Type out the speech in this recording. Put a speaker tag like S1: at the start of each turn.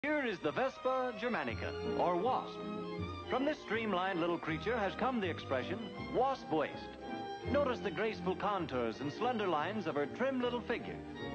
S1: Here is the Vespa germanica, or wasp. From this streamlined little creature has come the expression, wasp waist. Notice the graceful contours and slender lines of her trim little figure.